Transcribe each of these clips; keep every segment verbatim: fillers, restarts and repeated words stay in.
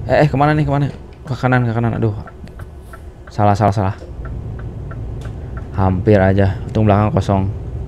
Eh, eh kemana nih, kemana? Ke kanan, ke kanan. Aduh, salah, salah, salah. Hampir aja. Untung belakang kosong.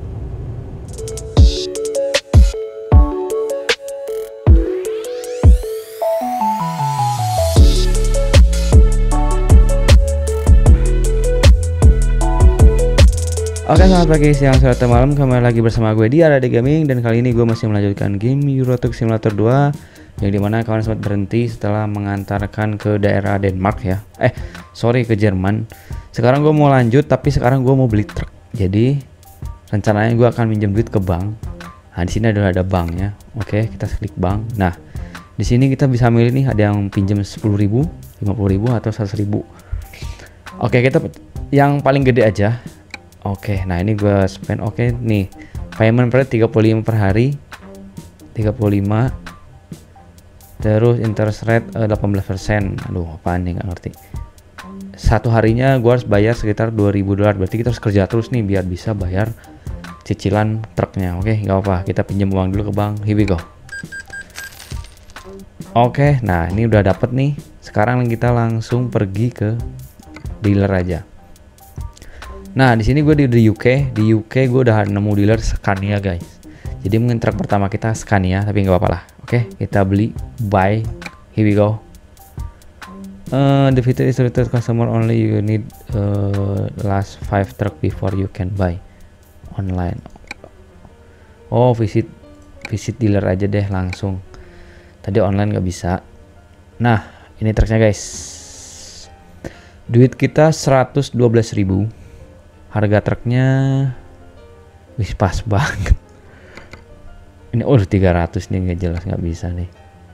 Oke, selamat pagi, siang, sore, atau malam. Kembali lagi bersama gue di Arade Gaming. Dan kali ini gue masih melanjutkan game Euro Truck Simulator dua, yang dimana kawan sempat berhenti setelah mengantarkan ke daerah Denmark ya. Eh, sorry, ke Jerman. Sekarang gue mau lanjut, tapi sekarang gue mau beli truk. Jadi rencananya gue akan minjem duit ke bank. Nah, di sini ada ada banknya. Oke, kita klik bank. Nah, di sini kita bisa milih nih, ada yang pinjam sepuluh ribu, lima puluh ribu, atau seratus ribu. Oke, kita yang paling gede aja. Oke, nah ini gue spend. Oke, nih payment per tiga puluh lima per hari, tiga puluh lima. Terus interest rate uh, delapan belas persen. Aduh, apaan nih, nggak ngerti. Satu harinya gue harus bayar sekitar dua ribu dolar. Berarti kita harus kerja terus nih biar bisa bayar cicilan truknya. Oke, nggak apa, kita pinjam uang dulu ke bank. Here we go. Oke, nah ini udah dapet nih. Sekarang kita langsung pergi ke dealer aja. Nah, di sini gue di, di U K, di U K gue udah nemu dealer Scania guys. Jadi mungkin truk pertama kita Scania, tapi nggak apa-apa lah. Oke, kita beli, buy, here we go. Uh, the feature is limited customer only. You need uh, last five truck before you can buy online. Oh, visit visit dealer aja deh langsung. Tadi online nggak bisa. Nah, ini truknya guys. Duit kita seratus dua belas ribu. Harga truknya wis pas banget. Ini oh tiga ratus nih, nggak jelas, nggak bisa nih.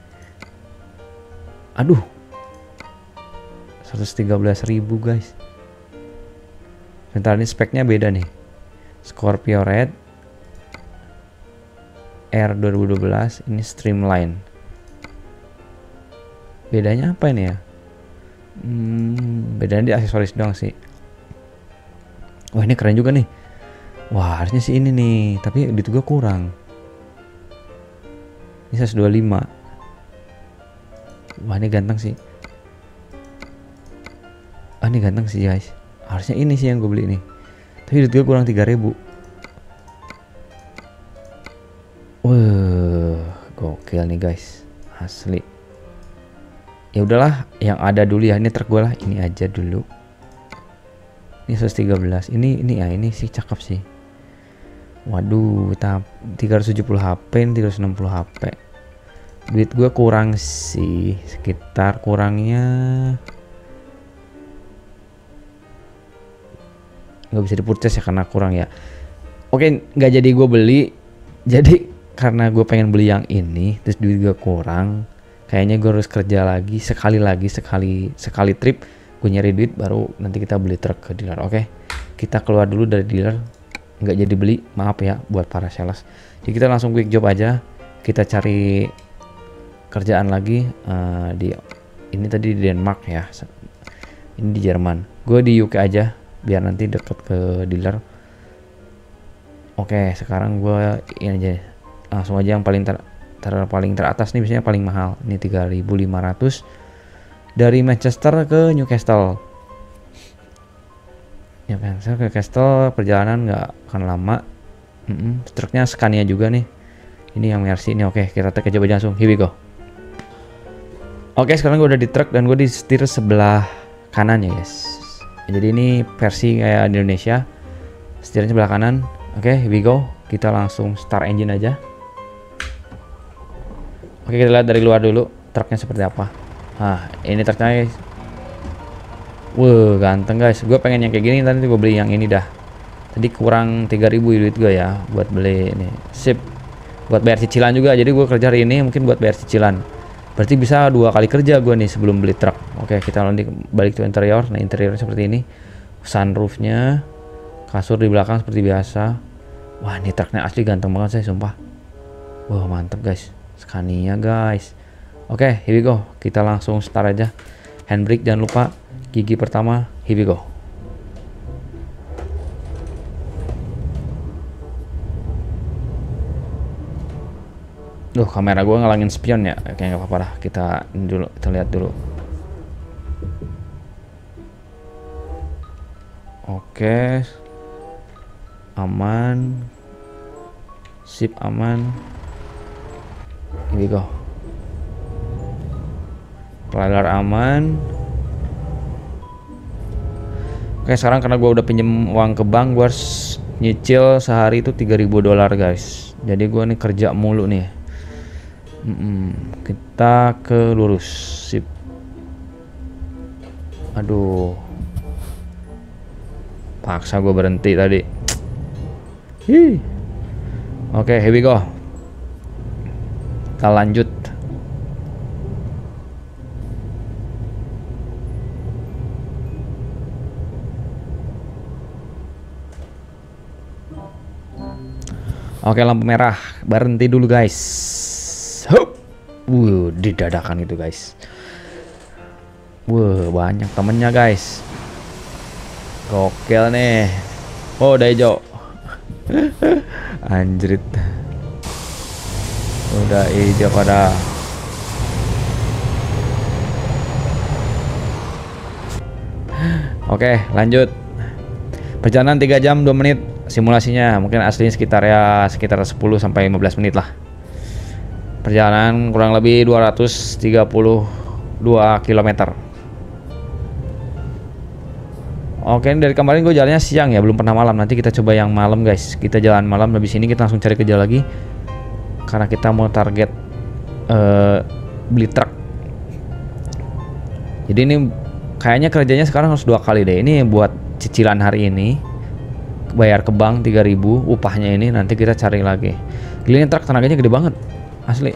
Aduh, seratus tiga belas ribu guys. Bentar, ini speknya beda nih. Scorpio Red R dua ribu dua belas, ini Streamline. Bedanya apa ini ya? Hmm, bedanya di aksesoris doang sih. Wah, ini keren juga nih. Wah, harusnya sih ini nih, tapi duit gue kurang. Ini seratus dua puluh lima. Wah, ini ganteng sih. Ah, ini ganteng sih guys. Harusnya ini sih yang gue beli nih. Tapi duit gue kurang tiga ribu. Wah, gokil nih guys. Asli. Ya udahlah, yang ada dulu ya. Ini truk gue lah, ini aja dulu. Ini seratus tiga belas. Ini ini ya, ini sih cakep sih. Waduh, tiga ratus tujuh puluh H P, tiga ratus enam puluh H P. Duit gue kurang sih, sekitar kurangnya nggak bisa dipurchase ya karena kurang ya. Oke, nggak jadi gue beli. Jadi karena gue pengen beli yang ini, terus duit gue kurang. Kayaknya gue harus kerja lagi sekali lagi sekali sekali trip. Gue nyari duit baru nanti kita beli truk ke dealer. Oke, kita keluar dulu dari dealer, nggak jadi beli, maaf ya buat para sales. Jadi kita langsung quick job aja, kita cari kerjaan lagi. Uh, di ini tadi di Denmark ya, ini di Jerman. Gue di U K aja biar nanti deket ke dealer. Oke, sekarang gue ini aja langsung aja yang paling ter, ter paling teratas nih, biasanya paling mahal. Ini tiga ribu lima ratus. Dari Manchester ke Newcastle. Newcastle ke Newcastle perjalanan nggak akan lama. Mm -mm. Truknya Scania juga nih. Ini yang Mercy ini. Oke, kita tek coba langsung. Here we go. Oke, sekarang gue udah di truk dan gue di setir sebelah kanan ya guys. Jadi ini versi kayak di Indonesia. Setirnya sebelah kanan. Oke, here we go. Kita langsung start engine aja. Oke, kita lihat dari luar dulu truknya seperti apa. Nah, ini truknya guys. Wah, ganteng guys. Gue pengen yang kayak gini, nanti gue beli yang ini dah. Tadi kurang tiga ribu duit gue ya buat beli ini. Sip. Buat bayar cicilan juga. Jadi gue kerja hari ini mungkin buat bayar cicilan. Berarti bisa dua kali kerja gue nih sebelum beli truk. Oke, kita nanti balik ke interior. Nah, interiornya seperti ini. Sunroofnya, kasur di belakang seperti biasa. Wah, ini truknya asli ganteng banget saya, sumpah. Wah, mantep guys. Scania guys. Oke, here we go. Kita langsung start aja. Handbrake jangan lupa. Gigi pertama, here we go. Duh, kamera gue ngalangin spion ya. Kayaknya nggak apa-apa lah. Kita dulu, kita lihat dulu. Oke, aman, sip aman. Here we go. Layar aman. Oke, sekarang karena gue udah pinjem uang ke bank, gue harus nyicil sehari itu tiga ribu dolar guys. Jadi gue nih kerja mulu nih. Mm-mm. Kita ke lurus, sip. Aduh, paksa gue berhenti tadi. Hi. Oke, here we go. Kita lanjut. Oke, lampu merah, berhenti dulu guys. Hup. Wuh, didadakan itu guys. Wuh, banyak temennya guys. Gokil nih. Oh, udah hijau. Anjrit. Udah hijau pada. Oke, lanjut. Perjalanan tiga jam dua menit. Simulasinya mungkin aslinya sekitar ya sekitar sepuluh sampai lima belas menit lah. Perjalanan kurang lebih dua ratus tiga puluh dua kilometer. Oke, dari kemarin gue jalannya siang ya, belum pernah malam. Nanti kita coba yang malam guys. Kita jalan malam, habis ini kita langsung cari kerja lagi. Karena kita mau target uh, beli truk. Jadi ini kayaknya kerjanya sekarang harus dua kali deh. Ini buat cicilan hari ini, bayar ke bank tiga ribu upahnya ini, nanti kita cari lagi. Gila, ini truk tenaganya gede banget asli.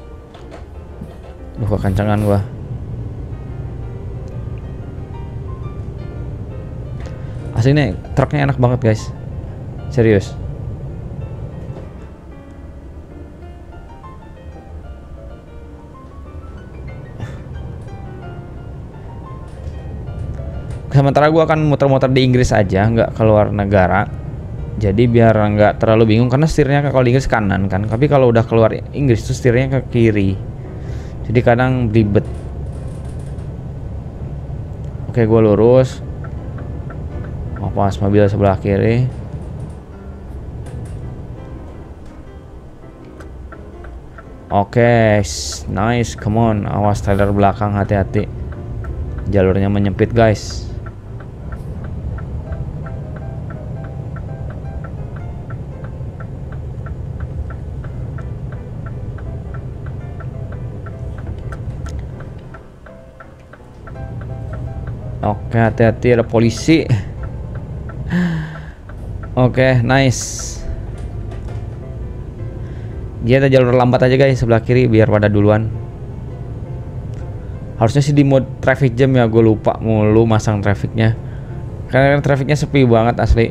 Duh, kekencangan gua. Asli nih truknya enak banget guys, serius. Sementara gue akan muter-muter di Inggris aja, nggak keluar negara. Jadi biar nggak terlalu bingung, karena setirnya kalau di Inggris kanan kan, tapi kalau udah keluar Inggris tuh setirnya ke kiri. Jadi kadang ribet. Oke, gue lurus. Awas mobil sebelah kiri. Oke, nice, come on. Awas trailer belakang, hati-hati. Jalurnya menyempit guys. Oke, hati-hati, ada polisi. Oke, nice. Dia ada jalur lambat aja guys, sebelah kiri biar pada duluan. Harusnya sih di mode traffic jam ya, gue lupa mulu masang trafficnya. Karena trafficnya sepi banget asli.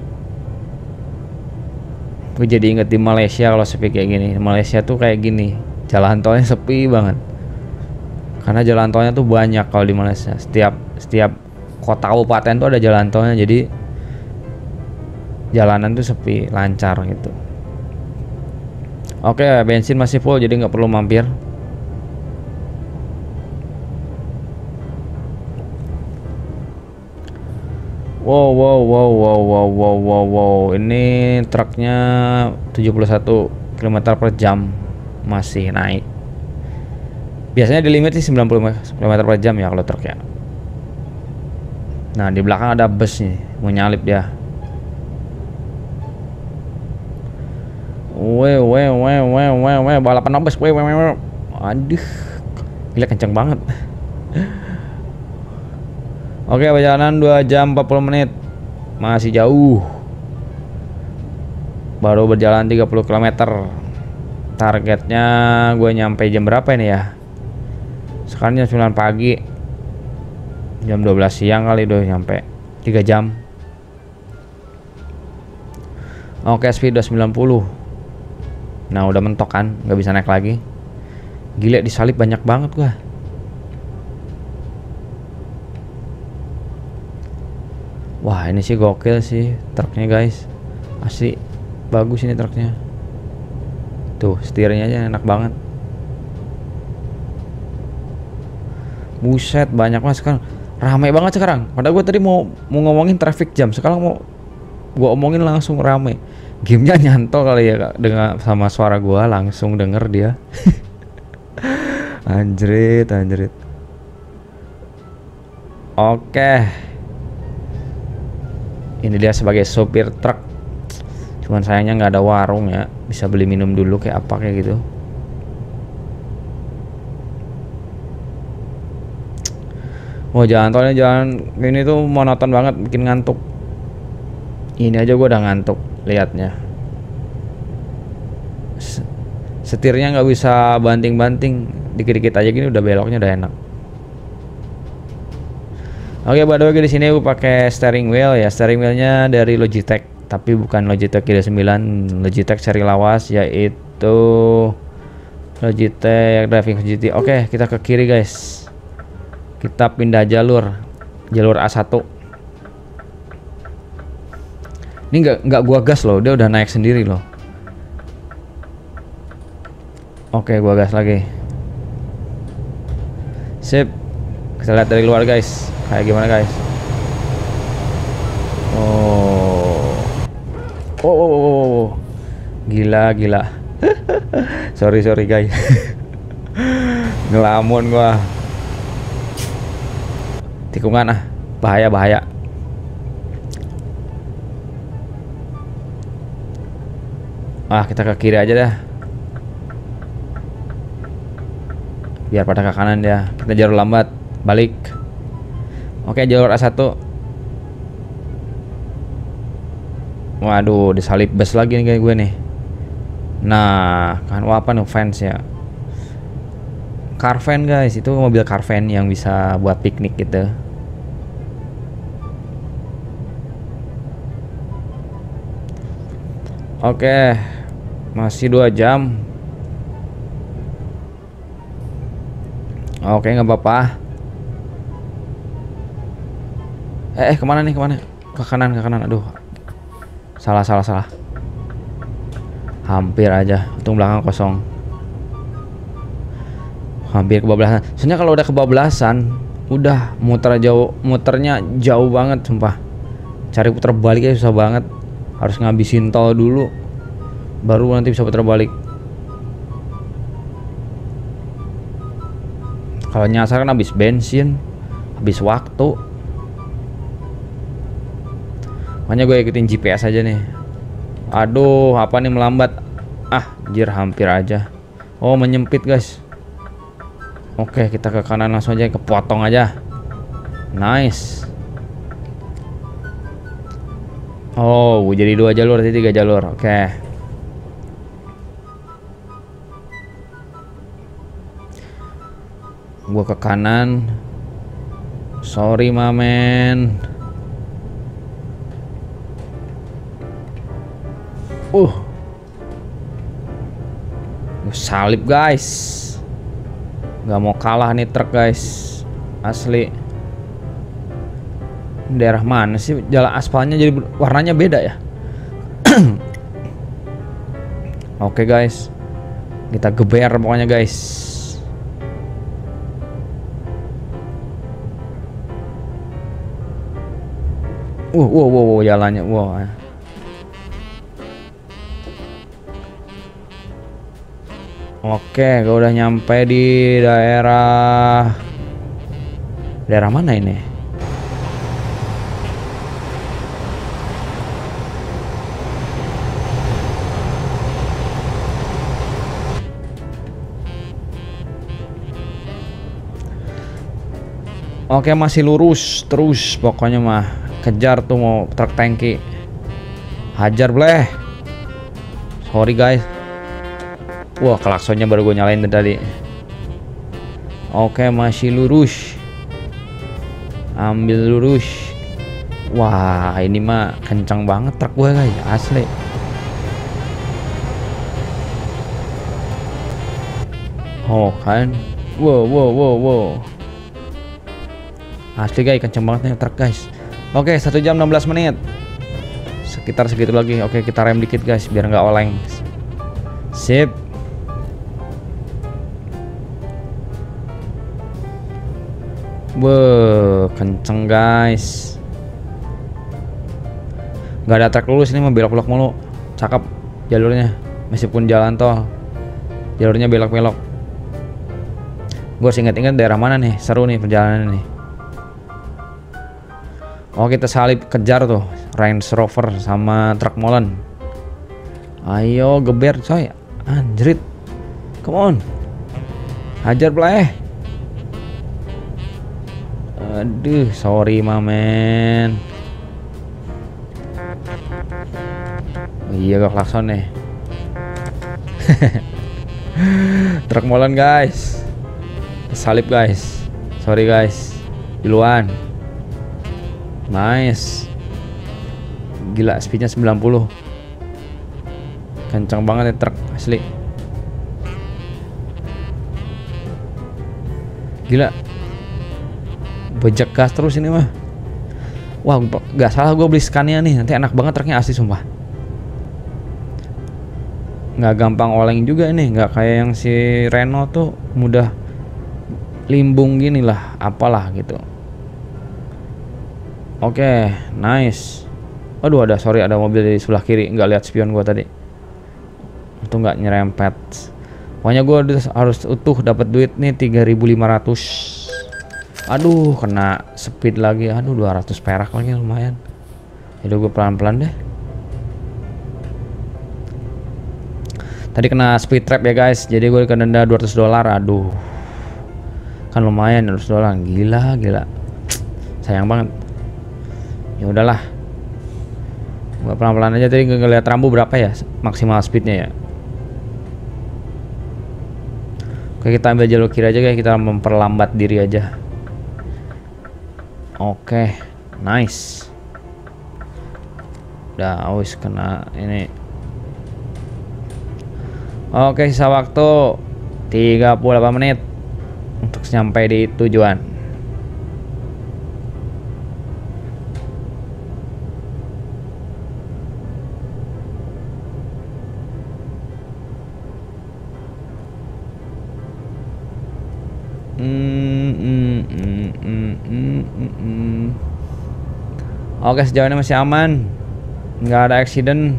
Gue jadi inget di Malaysia kalau sepi kayak gini. Malaysia tuh kayak gini, jalan tolnya sepi banget. Karena jalan tolnya tuh banyak kalau di Malaysia. Setiap setiap kota kabupaten tuh ada jalan tolnya, jadi jalanan tuh sepi, lancar gitu. Oke, bensin masih full jadi nggak perlu mampir. Wow, wow, wow, wow, wow, wow, wow, wow. Ini truknya tujuh puluh satu kilometer per jam, masih naik. Biasanya di limit sih sembilan puluh kilometer per jam ya kalau truk ya. Nah, di belakang ada bus nih, mau nyalip dia. Weh, weh, weh, weh, weh, weh, balapan bus, weh, weh, weh. Aduh, gila kenceng banget. Oke, perjalanan dua jam empat puluh menit. Masih jauh. Baru berjalan tiga puluh kilometer. Targetnya gue nyampe jam berapa ini ya? Sekarang jam sembilan pagi. Jam dua belas siang kali udah nyampe. tiga jam. Oke, speed udah sembilan puluh. Nah, udah mentok kan, nggak bisa naik lagi. Gila, disalip banyak banget gua. Wah, ini sih gokil sih truknya guys. Asli bagus ini truknya. Tuh, setirnya aja enak banget. Buset, banyak banget sekarang. Ramai banget sekarang. Padahal gue tadi mau mau ngomongin traffic jam, sekarang mau gue omongin langsung rame. Gamenya nyantol kali ya Kak, dengan sama suara gue langsung denger dia. Anjrit, anjrit. Oke. Ini dia sebagai sopir truk. Cuman sayangnya nggak ada warung ya. Bisa beli minum dulu kayak apa kayak gitu. Oh, jalan tolnya jalan ini tuh monoton banget, bikin ngantuk. Ini aja gue udah ngantuk liatnya. Setirnya nggak bisa banting-banting, dikit-dikit aja gini udah beloknya udah enak. Oke, by the way di sini gue pakai steering wheel ya. Steering wheelnya dari Logitech, tapi bukan Logitech G sembilan, Logitech seri lawas, yaitu Logitech Driving G T. Oke, kita ke kiri guys. Kita pindah jalur, jalur A satu. Ini nggak nggak gua gas loh, dia udah naik sendiri loh. Oke, gua gas lagi. Sip. Kita lihat dari luar guys, kayak gimana guys. Oh. Oh, oh, oh, oh. Gila, gila. sorry, sorry guys. Ngelamun gua. Tikungan ah, bahaya, bahaya. Ah, kita ke kiri aja dah. Biar pada ke kanan dia. Kita jalur lambat, balik. Oke, jalur A satu. Waduh, disalip bus lagi nih kayak gue nih. Nah, kan wah apa nih fans ya. Car van guys, itu mobil car van yang bisa buat piknik gitu. Oke, masih dua jam. Oke, nggak apa-apa. Eh, eh, kemana nih, kemana? Ke kanan, ke kanan. Aduh, salah, salah, salah. Hampir aja, untung belakang kosong. Hampir kebablasan. Soalnya kalau udah kebablasan, udah muter jauh, muternya jauh banget, sumpah. Cari puter baliknya susah banget. Harus ngabisin tol dulu, baru nanti bisa puter balik. Kalau nyasar kan habis bensin, habis waktu. Makanya gue ikutin G P S aja nih. Aduh, apa nih melambat? Ah, jir hampir aja. Oh, menyempit guys. Oke, kita ke kanan langsung aja, kepotong aja. Nice. Oh, jadi dua jalur, jadi tiga jalur. Oke. Gua ke kanan. Sorry, mamen. Uh. Salip, guys. Gak mau kalah nih truk, guys. Asli. Daerah mana sih jalan aspalnya jadi warnanya beda ya? Oke guys, kita geber pokoknya guys. Uh, wow, wow, wow, jalannya, wow. Oke, gue udah nyampe di daerah daerah mana ini? Oke, masih lurus terus pokoknya mah. Kejar tuh mau truk tangki. Hajar bleh. Sorry guys. Wah, klaksonnya baru gue nyalain tadi. Oke, masih lurus. Ambil lurus. Wah, ini mah kencang banget truk gue guys, asli. Oh kan. Wow, wow, wow, wow. Asli guys, kenceng banget nih truk guys. Oke, satu jam enam belas menit. Sekitar segitu lagi. Oke, kita rem dikit guys biar nggak oleng. Sip. Wah, kenceng guys. Gak ada trek lulus ini mah, belok-belok mulu. Cakep jalurnya, meskipun jalan tol jalurnya belok-belok. Gue harus ingat-ingat daerah mana nih, seru nih perjalanan nih. Oh, kita salip kejar tuh Range Rover sama truk molen. Ayo geber coy, anjrit, come on, hajar beleh. Aduh, sorry mamen. Oh, iya gak klakson nih. Truk molen guys, salip guys, sorry guys, duluan. Nice, gila speednya sembilan puluh, kencang banget ya truk asli. Gila, bejek gas terus ini mah. Wah, gak salah gue beli Scania nih, nanti enak banget truknya asli sumpah. Nggak gampang oleng juga ini, nggak kayak yang si Renault tuh mudah limbung gini lah, apalah gitu. Oke, okay, nice. Aduh, ada sorry ada mobil di sebelah kiri, nggak lihat spion gua tadi. Itu nggak nyerempet. Pokoknya gua harus utuh dapat duit nih tiga ribu lima ratus. Aduh, kena speed lagi. Aduh, dua ratus perak lagi lumayan. Jadi gua pelan-pelan deh. Tadi kena speed trap ya guys. Jadi gue kena denda dua ratus dolar. Aduh. Kan lumayan dua ratus dolar. Gila, gila. Sayang banget. Ya udahlah, gua pelan-pelan aja. Tadi ngeliat rambu berapa ya maksimal speednya ya. Oke, kita ambil jalur kiri aja guys, kita memperlambat diri aja. Oke, nice. Udah aus kena ini. Oke, sisa waktu tiga puluh delapan menit untuk sampai di tujuan. Mm, mm, mm, mm, mm, mm, mm. Oke, sejauh ini masih aman, nggak ada accident.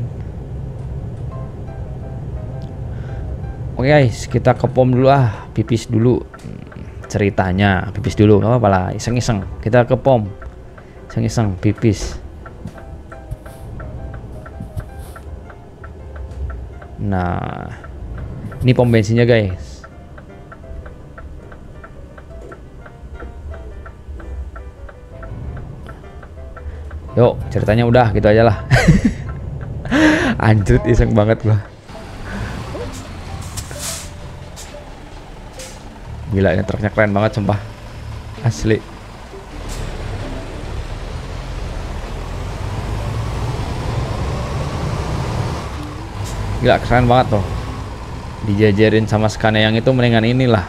Oke guys, kita ke pom dulu ah, pipis dulu. Ceritanya pipis dulu, nggak apa-apa lah, iseng-iseng. Kita ke pom, iseng-iseng pipis. Nah, ini pom bensinnya guys. Yuk, ceritanya udah gitu aja lah. Anjir, iseng banget gua. Gila, ini truknya keren banget sumpah. Asli. Gila, keren banget tuh. Dijajarin sama Scania yang itu mendingan inilah.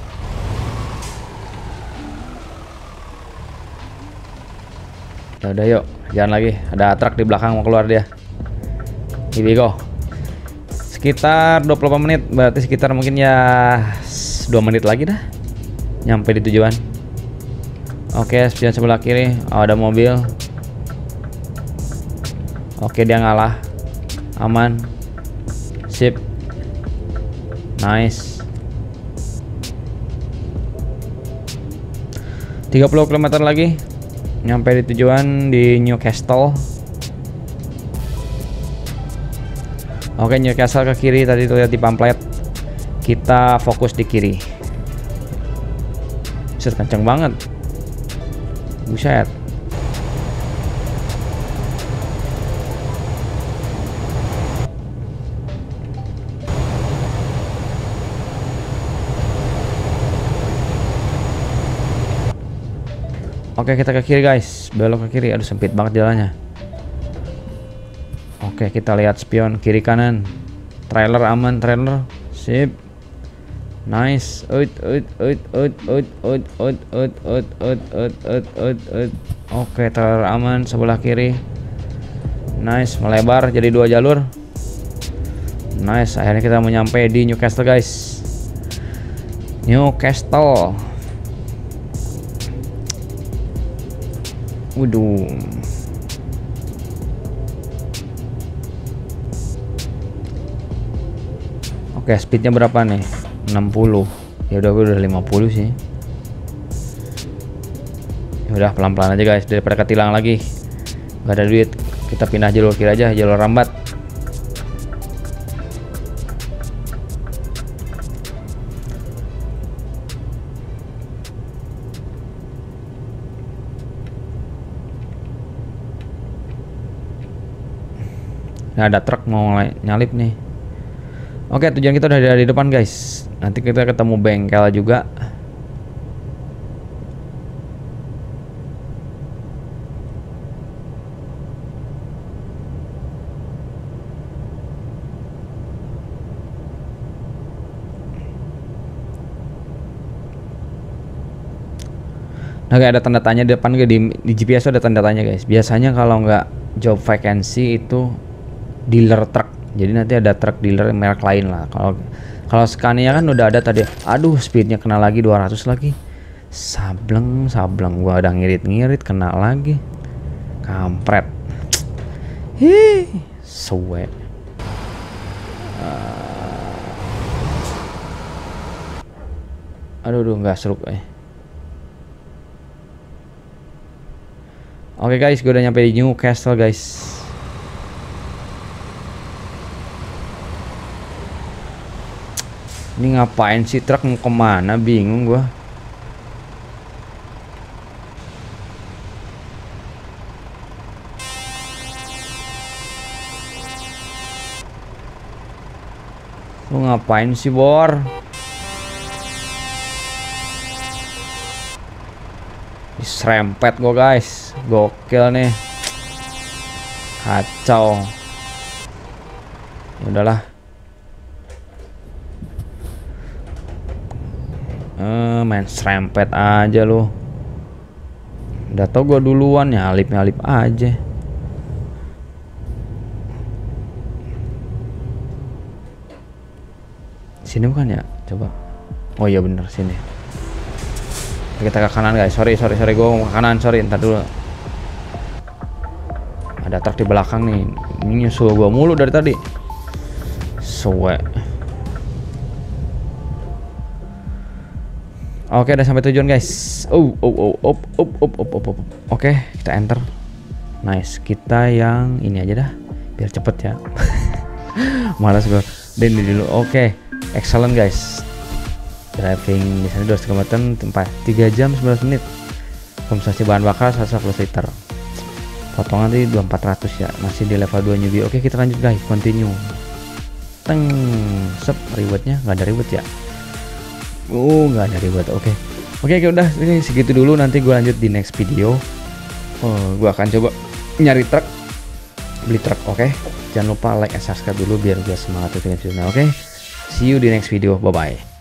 Ya udah yuk, jangan lagi. Ada truk di belakang mau keluar dia. Here we go. Sekitar dua puluh delapan menit, berarti sekitar mungkin ya dua menit lagi dah nyampe di tujuan. Oke, spion sebelah kiri. Oh, ada mobil. Oke, dia ngalah. Aman. Sip. Nice. tiga puluh kilometer lagi nyampe di tujuan di Newcastle. Oke, Newcastle ke kiri tadi tuh lihat di pamflet. Kita fokus di kiri. Buset, kenceng banget. Buset. Oke, kita ke kiri guys, belok ke kiri. Aduh, sempit banget jalannya. Oke, kita lihat spion kiri kanan. Trailer aman, trailer. Sip. Nice. Ut ut ut ut ut ut ut ut ut ut ut ut ut ut. Oke, trailer aman sebelah kiri. Nice, melebar jadi dua jalur. Nice, akhirnya kita mau nyampe di Newcastle guys. Newcastle. Waduh. Oke, speednya berapa nih? enam puluh. Ya udah, gue udah lima puluh sih. Ya udah, pelan-pelan aja guys, daripada ketilang lagi. Gak ada duit, kita pindah jalur kiri aja, jalur rambat. Nah, ada truk mau nyalip nih. Oke, tujuan kita udah ada di depan guys. Nanti kita ketemu bengkel juga. Nah, kayak ada tanda tanya di depan, di, di G P S ada tanda tanya guys. Biasanya kalau nggak job vacancy itu dealer truk. Jadi nanti ada truk dealer merek lain lah. Kalau kalau Scania kan udah ada tadi. Aduh, speednya kena lagi dua ratus lagi. Sableng, sableng. Gua udah ngirit-ngirit kena lagi. Kampret. Hi, suwe. Uh... Aduh, aduh nggak seru eh. Oke guys, gue udah nyampe di Newcastle guys. Ini ngapain sih truk, mau kemana? Bingung gue. Lu ngapain sih Bor? Serempet gue guys, gokil nih, kacau. Ya udahlah, eh, main serempet aja lu. Udah tau gue duluan, nyalip nyalip aja. Sini bukan ya? Coba. Oh iya bener, sini. Kita ke kanan guys, sorry sorry sorry gue mau ke kanan, sorry, ntar dulu. Ada truk di belakang nih, ini nyusul gue mulu dari tadi. Suwe. Oke, udah sampai tujuan guys. Oh oh oh op op op op op op. Oke, kita enter. Nice, kita yang ini aja dah, biar cepet ya. Malas gue. Dan dulu. Oke, excellent guys. Driving di sana dua setengah meter, tempat tiga jam sembilan belas menit. Konsumsi bahan bakar seratus puluh liter. Potongan tadi dua ribu empat ratus ya, masih di level dua newbie. Oke, kita lanjut guys, continue. Teng, sep, rewardnya nggak ada reward ya? Oh, nggak ada reward. Oke, oke, oke udah ini segitu dulu. Nanti gue lanjut di next video. Oh, gue akan coba nyari truk, beli truk. Oke, jangan lupa like and subscribe dulu biar gue semangat untuk video. Oke, see you di next video. Bye bye.